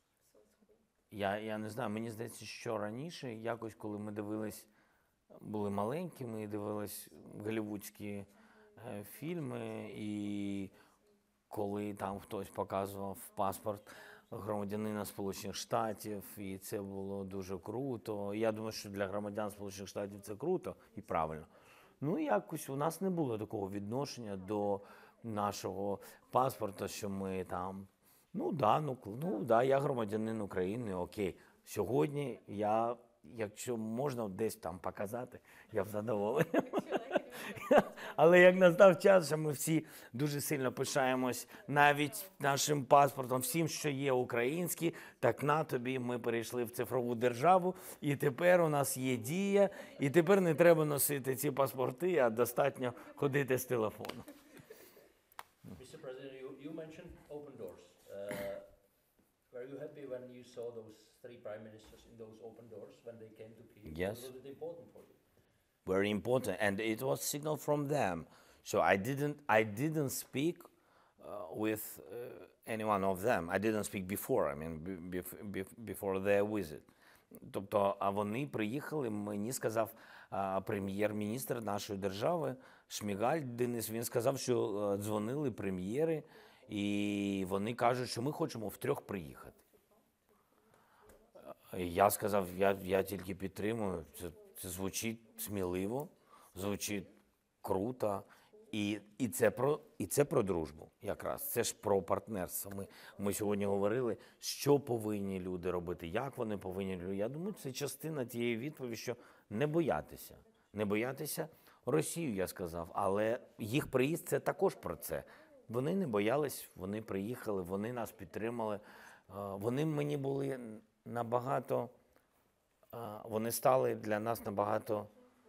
Я, я не знаю, мені здається, що раніше, якось коли ми дивились, були маленькими і дивились голлівудські е, фільми, і коли там хтось показував паспорт громадянина Сполучених Штатів, і це було дуже круто. Я думаю, що для громадян Сполучених Штатів це круто і правильно. Ну, якось у нас не було такого відношення до нашого паспорта, що ми там, ну да, ну, ну да, я громадянин України, окей. Сьогодні я, якщо можна десь там показати, я б задоволений. Але як настав час, що ми всі дуже сильно пишаємось навіть нашим паспортом, всім, що є українське, так на тобі ми перейшли в цифрову державу, і тепер у нас є Дія, і тепер не треба носити ці паспорти, а достатньо ходити з телефоном. Mister President, you, you mentioned open doors. Uh, were you happy when you saw those three prime ministers in those open doors when they came to Kyiv? Yes. Was it important for you? Very important, and it was signal from them. So I didn't, I didn't speak uh, with uh, any one of them. I didn't speak before. I mean, bef- bef- before their visit. Тобто, а вони приїхали. Мені сказав а, прем'єр-міністр нашої держави Шмигаль Денис. Він сказав, що а, дзвонили прем'єри, і вони кажуть, що ми хочемо втрьох приїхати. Я сказав, я, я тільки підтримую. Це, це звучить сміливо, звучить круто. І, і, це про, і це про дружбу якраз. Це ж про партнерство. Ми, ми сьогодні говорили, що повинні люди робити, як вони повинні робити. Я думаю, це частина тієї відповіді, що не боятися. Не боятися Росію, я сказав. Але їх приїзд – це також про це. Вони не боялись, вони приїхали, вони нас підтримали. Вони мені були набагато, вони стали для нас набагато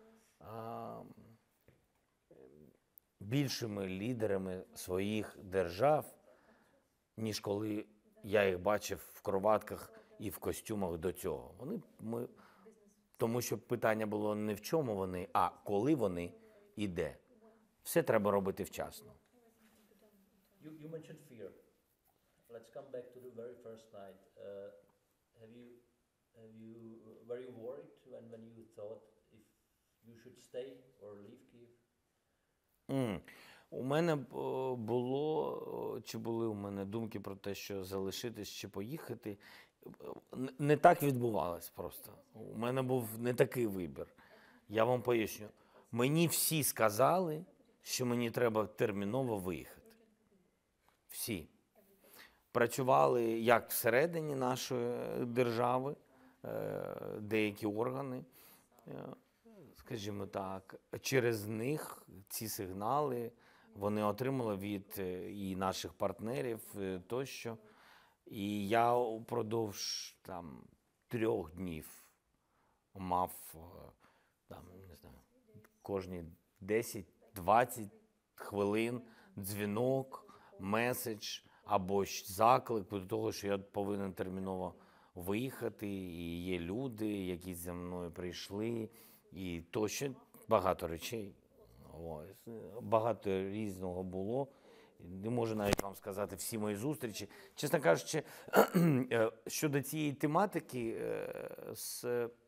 більшими лідерами своїх держав, ніж коли я їх бачив в кроватках і в костюмах до цього. Вони, ми, тому що питання було не в чому вони, а коли вони і де. Все треба робити вчасно. You, you mentioned fear. Let's come back to the very first night. Uh, have you, have you, were you worried when, when you thought if you should stay or leave Kyiv? Mm. У мене було, чи були у мене думки про те, що залишитись чи поїхати. Не так відбувалось просто. У мене був не такий вибір. Я вам поясню. Мені всі сказали, що мені треба терміново виїхати. Всі. Працювали як всередині нашої держави, деякі органи, скажімо так, через них ці сигнали вони отримали від і наших партнерів тощо. І я упродовж там трьох днів мав там, не знаю, кожні десять-двадцять хвилин дзвінок, меседж або заклик до того, що я повинен терміново виїхати, і є люди, які зі мною прийшли, і тощо багато речей. Ось. Багато різного було. Не можу навіть вам сказати всі мої зустрічі. Чесно кажучи, щодо цієї тематики з,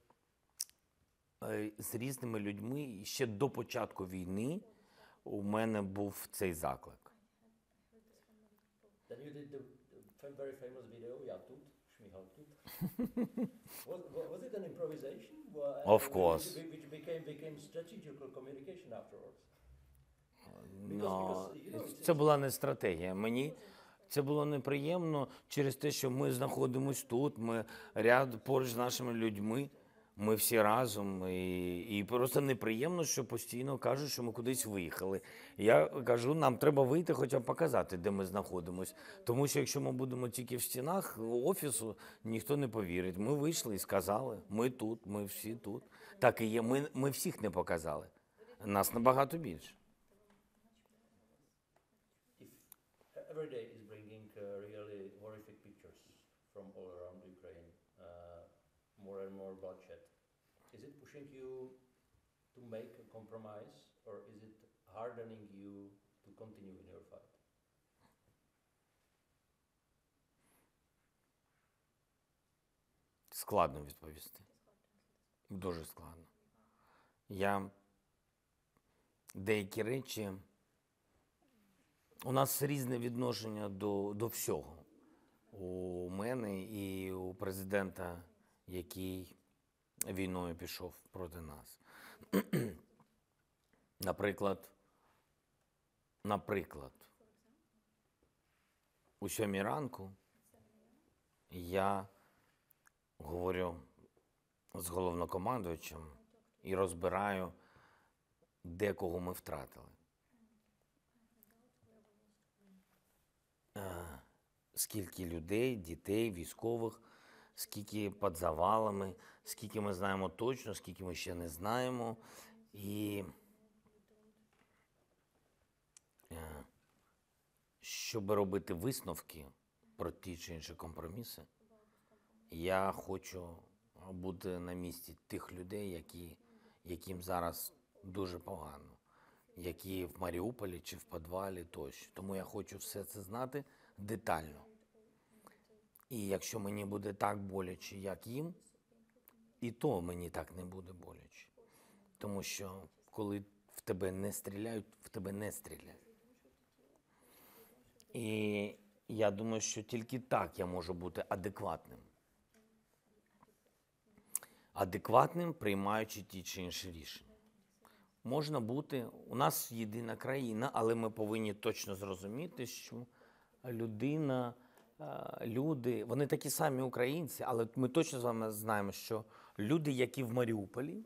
з різними людьми, ще до початку війни у мене був цей заклик. Then you did the, the very famous video, Ja tut, Schmichal tut. was, was it an improvisation? Well, Of course. Which, which became, became strategical communication afterwards? No, це була не стратегія. Мені це було неприємно через те, що ми знаходимося тут, ми ряд поруч з нашими людьми. Ми всі разом, і, і просто неприємно, що постійно кажуть, що ми кудись виїхали. Я кажу, нам треба вийти, хоча б показати, де ми знаходимось. Тому що якщо ми будемо тільки в стінах офісу, ніхто не повірить. Ми вийшли і сказали, ми тут, ми всі тут. Так і є, ми, ми всіх не показали. Нас набагато більше. If every day is bringing uh, really horrific pictures from all around Ukraine, uh, more and more bloodshed, is it pushing you to make a compromise, or is it hardening you to continue in your fight? Складно відповісти. Дуже складно. Я деякі речі, у нас різне відношення до, до всього. У мене і у президента, який війною пішов проти нас. Наприклад, наприклад, у сьомій ранку я говорю з головнокомандуючим і розбираю, де кого ми втратили. Е, Скільки людей, дітей, військових, скільки під завалами, скільки ми знаємо точно, скільки ми ще не знаємо. І е, щоб робити висновки про ті чи інші компроміси, я хочу бути на місці тих людей, які, яким зараз дуже погано, які в Маріуполі чи в підвалі тощо. Тому я хочу все це знати детально. І якщо мені буде так боляче, як їм, і то мені так не буде боляче. Тому що коли в тебе не стріляють, в тебе не стріляють. І я думаю, що тільки так я можу бути адекватним. Адекватним, приймаючи ті чи інші рішення. Можна бути, у нас єдина країна, але ми повинні точно зрозуміти, що людина, люди, вони такі самі українці, але ми точно з вами знаємо, що люди, які в Маріуполі,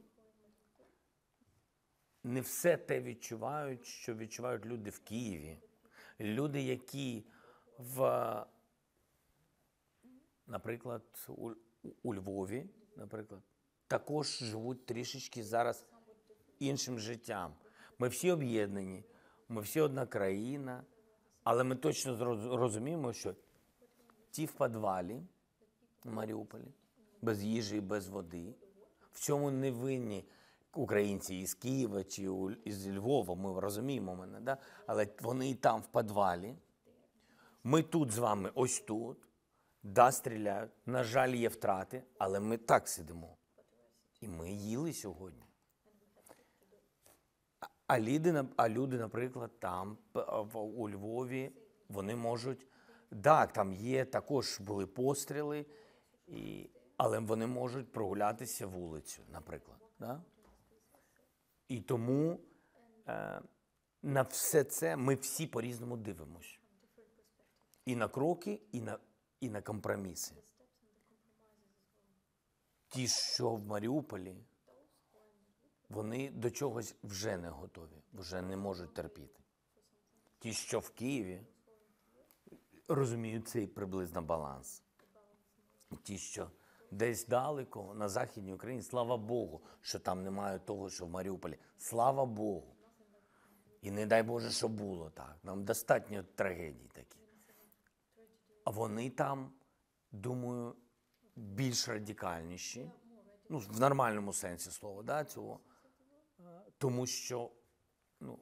не все те відчувають, що відчувають люди в Києві. Люди, які в, наприклад, у, у Львові, наприклад, також живуть трішечки зараз іншим життям. Ми всі об'єднані, ми всі одна країна, але ми точно розуміємо, що ті в підвалі в Маріуполі, без їжі і без води, в цьому не винні українці із Києва чи із Львова, ми розуміємо мене, да? Але вони і там в підвалі. Ми тут з вами, ось тут, да, стріляють, на жаль, є втрати, але ми так сидимо. І ми їли сьогодні. А люди, а люди, наприклад, там, у Львові, вони можуть, так, там є, також були постріли, і, але вони можуть прогулятися вулицю, наприклад. Да? І тому е, на все це ми всі по-різному дивимося. І на кроки, і на, і на компроміси. Ті, що в Маріуполі, вони до чогось вже не готові, вже не можуть терпіти. Ті, що в Києві, розуміють цей приблизно баланс. Ті, що десь далеко, на Західній Україні, слава Богу, що там немає того, що в Маріуполі. Слава Богу. І не дай Боже, що було так. Нам достатньо трагедій таких. А вони там, думаю, більш радикальніші, ну, в нормальному сенсі слова, да, цього. Тому що, ну,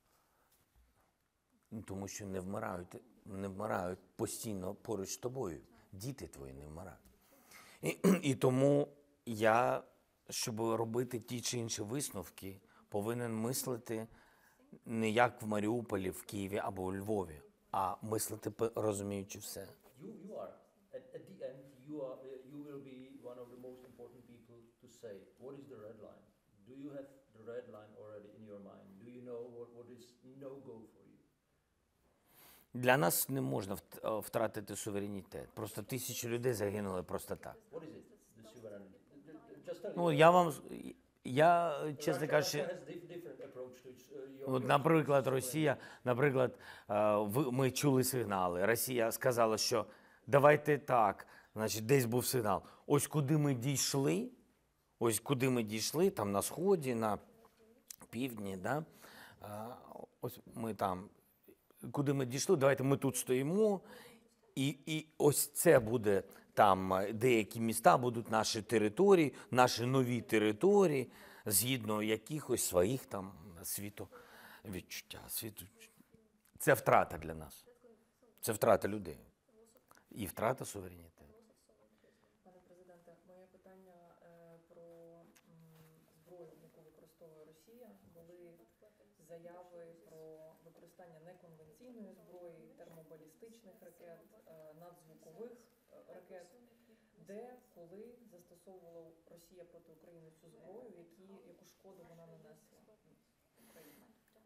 тому що не вмирають, не вмирають постійно поруч з тобою. Діти твої не вмирають. І, і тому я, щоб робити ті чи інші висновки, повинен мислити не як в Маріуполі, в Києві або у Львові, а мислити, розуміючи все. You, you are, at, at the end, you, are, you will be one of the most important people to say, what is the red line? Do you have the red line already in your mind? Do you know what, what is no-go for you? Для нас не можна втратити суверенітет. Просто тисячі людей загинули просто так. What is it, the sovereignty? Just tell you. Ну, uh, я вам, с- я, чесно Russia, кажучи, Russia has dif- different approach to its, uh, от, European наприклад, sovereignty. Росія, наприклад, е, ви- ми чули сигнали. Росія сказала, що давайте так, значить, десь був сигнал. Ось куди ми дійшли, ось куди ми дійшли, там на сході, на півдні, да? е, ось ми там, куди ми дійшли, давайте ми тут стоїмо, і, і ось це буде там, е, деякі міста будуть наші території, наші нові території, згідно якихось своїх там світовідчуття. Світовідчуття. Це втрата для нас. Це втрата людей. І втрата суверенітету. Пане президенте, моє питання е, про м, зброю, яку використовує Росія. Були заяви про використання неконвенційної зброї, термобалістичних ракет, е, надзвукових е, ракет. Де, коли застосовувала Росія проти України цю зброю, які, яку шкоду вона нанесла Україні?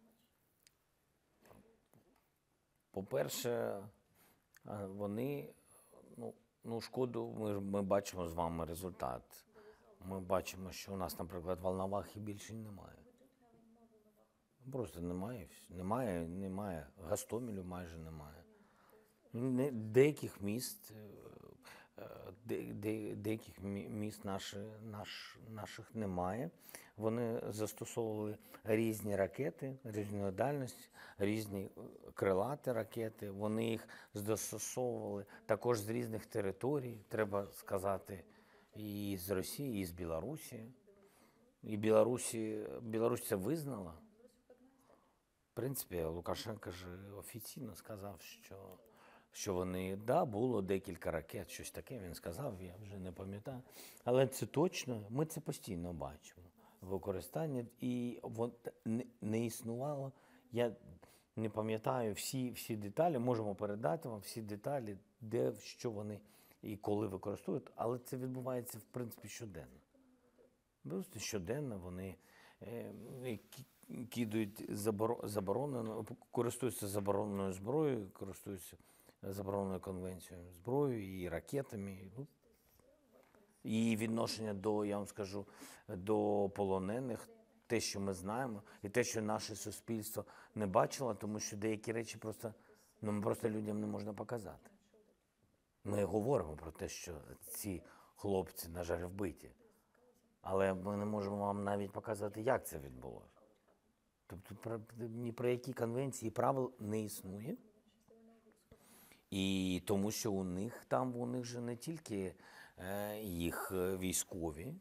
По-перше, а, вони, ну, ну шкоду, ми, ж- ми бачимо з вами результат. Ми бачимо, що у нас, наприклад, Волновахи більше немає. Просто немає. вс- Немає, немає. Гостомелю майже немає. Не- Деяких міст, е, е, де, де, деяких мі- міст наші, наш, наших немає. Вони застосовували різні ракети, різної дальності, різні е, крилаті ракети. Вони їх застосовували також з різних територій, треба сказати, і з Росії, і з Білорусі. І Білорусі, Білорусь це визнала. В принципі, Лукашенко ж офіційно сказав, що, що вони, да, було декілька ракет, щось таке він сказав, я вже не пам'ятаю. Але це точно, ми це постійно бачимо. Використання, і от не, не існувало, я не пам'ятаю всі, всі деталі, можемо передати вам всі деталі, де, що вони і коли використовують, але це відбувається, в принципі, щоденно. Просто щоденно вони е, кі- кидають заборо- заборонено, користуються забороненою зброєю, користуються забороненою конвенцією зброєю і ракетами. Ну, і відношення до, я вам скажу, до полонених, те, що ми знаємо, і те, що наше суспільство не бачило, тому що деякі речі просто, ну, просто людям не можна показати. Ми говоримо про те, що ці хлопці, на жаль, вбиті. Але ми не можемо вам навіть показати, як це відбулося. Тобто про, ні про які конвенції і правил не існує. І тому що у них там, у них же не тільки е, їх е, військові,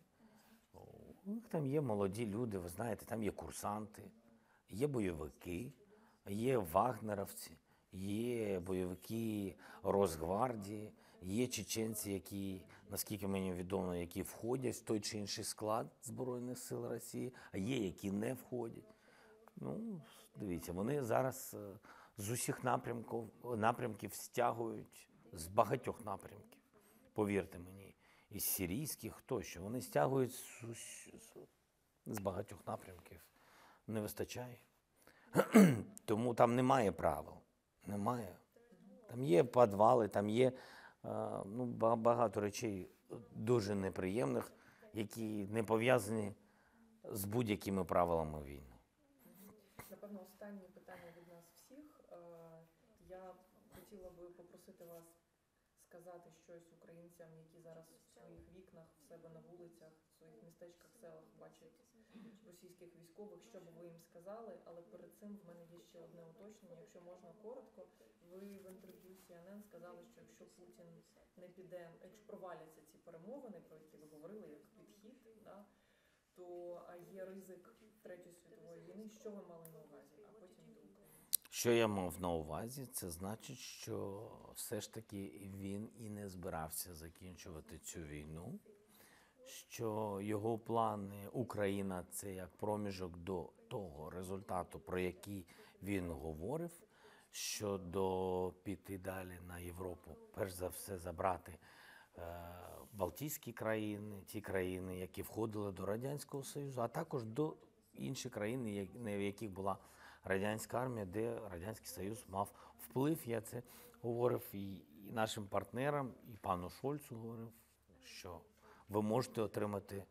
у них там є молоді люди, ви знаєте, там є курсанти, є бойовики, є вагнеровці, є бойовики Росгвардії, є чеченці, які, наскільки мені відомо, які входять в той чи інший склад Збройних сил Росії, а є, які не входять. Ну, дивіться, вони зараз е, з усіх напрямків, напрямків стягують, з багатьох напрямків, повірте мені, із сирійських тощо. Вони стягують з, ус- з, з багатьох напрямків. Не вистачає. Тому там немає правил. Немає. Там є підвали, там є е, ну, ба- багато речей дуже неприємних, які не пов'язані з будь-якими правилами війни. Напевно, останнє питання від нас всіх. Е, Я хотіла би попросити вас сказати щось українцям, які зараз в своїх вікнах, в себе на вулицях, в своїх містечках, селах бачать російських військових, що б ви їм сказали. Але перед цим в мене є ще одне уточнення, якщо можна коротко. Ви в інтерв'ю Сі Ен Ен сказали, що якщо Путін не піде, якщо проваляться ці перемовини, про які ви говорили, як підхід, да, то а є ризик Третьої світової війни. Що ви мали на увазі? А потім до України. Що я мав на увазі, це значить, що все ж таки він і не збирався закінчувати цю війну, що його плани Україна – це як проміжок до того результату, про який він говорив, щодо піти далі на Європу, перш за все забрати е, Балтійські країни, ті країни, які входили до Радянського Союзу, а також до інших країн, як- в яких була радянська армія, де Радянський Союз мав вплив. Я це говорив і, і нашим партнерам, і пану Шольцу говорив, що ви можете отримати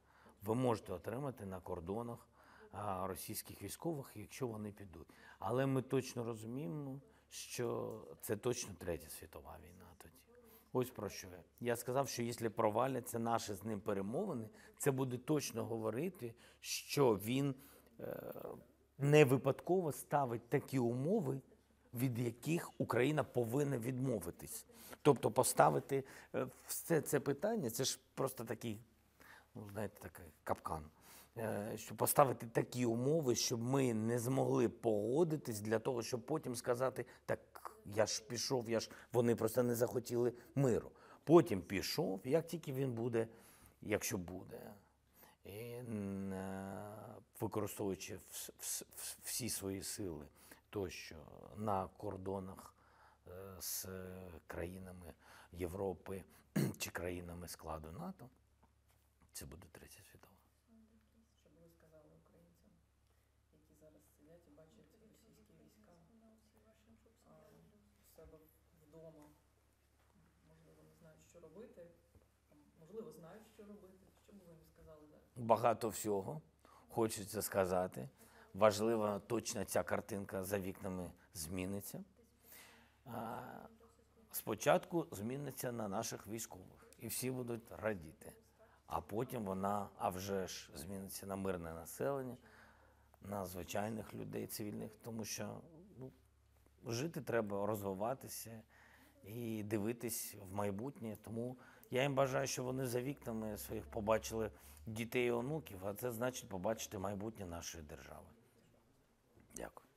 ви можете отримати на кордонах а, російських військових, якщо вони підуть. Але ми точно розуміємо, що це точно третя світова війна тоді. Ось про що я. Я сказав, що якщо проваляться наші з ним перемовини, це буде точно говорити, що він е, не випадково ставить такі умови, від яких Україна повинна відмовитись. Тобто поставити е, все це питання, це ж просто такий, ну, знаєте, такий капкан. Е, щоб поставити такі умови, щоб ми не змогли погодитись для того, щоб потім сказати, так, я ж пішов, я ж, вони просто не захотіли миру. Потім пішов, як тільки він буде, якщо буде, і, е, використовуючи вс, вс, вс, всі свої сили, тощо на кордонах е, з країнами Європи чи країнами складу НАТО, це буде третя світова. Що б ви сказали українцям, які зараз сидять і бачать російські війська а, в себе вдома, можливо, не знають, що робити, там, можливо, знають, що робити, що б ви їм сказали зараз? Багато всього хочеться сказати. Важлива точно ця картинка за вікнами зміниться. А, спочатку зміниться на наших військових, і всі будуть радіти. А потім вона, а вже ж, зміниться на мирне населення, на звичайних людей, цивільних, тому що ну, жити треба, розвиватися і дивитись в майбутнє. Тому я їм бажаю, щоб вони за вікнами своїх побачили дітей і онуків, а це значить побачити майбутнє нашої держави. Дякую.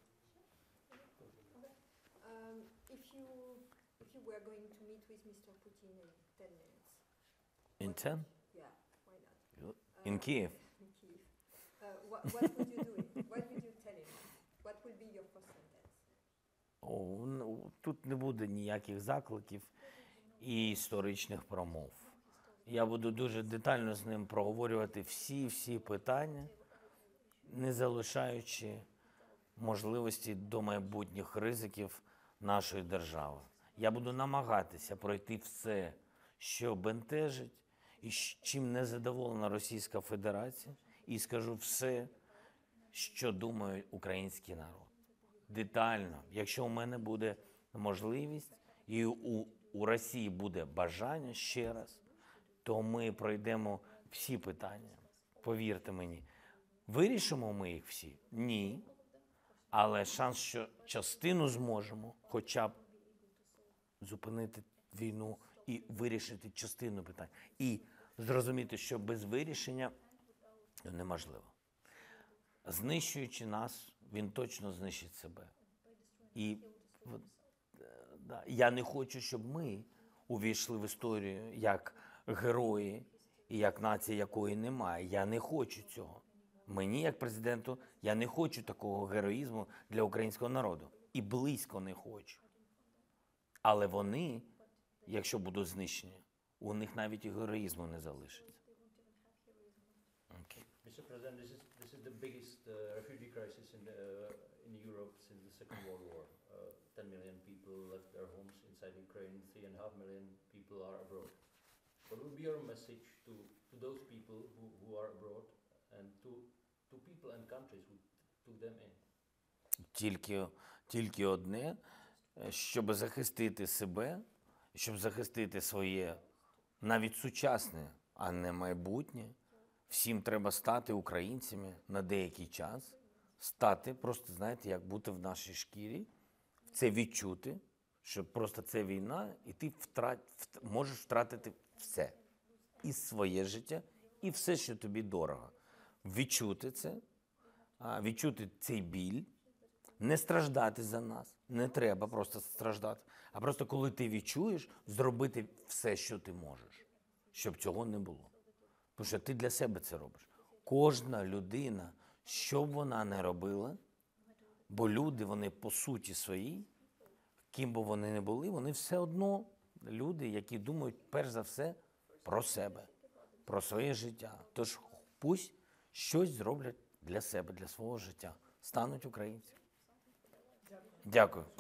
Um, if you if you were going to meet with Mister Putin in ten minutes, In ten? yeah, why not? In Uh, Kyiv? In Kyiv. Uh, what, what would you do? What would you tell him? What will be your first sentence? О, ну, тут не буде ніяких закликів і історичних промов. Я буду дуже детально з ним проговорювати всі-всі питання, не залишаючи можливості до майбутніх ризиків нашої держави. Я буду намагатися пройти все, що бентежить і з чим не задоволена Російська Федерація, і скажу все, що думає український народ. Детально, якщо у мене буде можливість і у, у Росії буде бажання ще раз, то ми пройдемо всі питання. Повірте мені. Вирішимо ми їх всі? Ні. Але шанс, що частину зможемо хоча б зупинити війну і вирішити частину питань. І зрозуміти, що без вирішення неможливо. Знищуючи нас, він точно знищить себе. І да, я не хочу, щоб ми увійшли в історію як герої і як нація, якої немає. Я не хочу цього. Мені, як президенту, я не хочу такого героїзму для українського народу. І близько не хочу. Але вони, якщо будуть знищені, у них навіть і героїзму не залишиться. Okay. Mister President, this is this is the biggest uh, refugee crisis in the, uh, in Europe since the Second World War. Uh, Ten million people left their homes inside Ukraine. Three and a half million people are abroad. What would be your message to, to those people who, who are abroad and to to people and countries who took them in? Тільки, тільки одне, щоб захистити себе, щоб захистити своє навіть сучасне, а не майбутнє, всім треба стати українцями на деякий час, стати, просто, знаєте, як бути в нашій шкірі, це відчути, що просто це війна, і ти втрат, можеш втратити все. І своє життя, і все, що тобі дорого. Відчути це, відчути цей біль, не страждати за нас, не треба просто страждати, а просто коли ти відчуєш, зробити все, що ти можеш, щоб цього не було. Тому що ти для себе це робиш. Кожна людина, що б вона не робила, бо люди, вони по суті своїй, ким би вони не були, вони все одно люди, які думають перш за все про себе, про своє життя. Тож пусть щось зроблять для себе, для свого життя. Стануть українці. Дякую.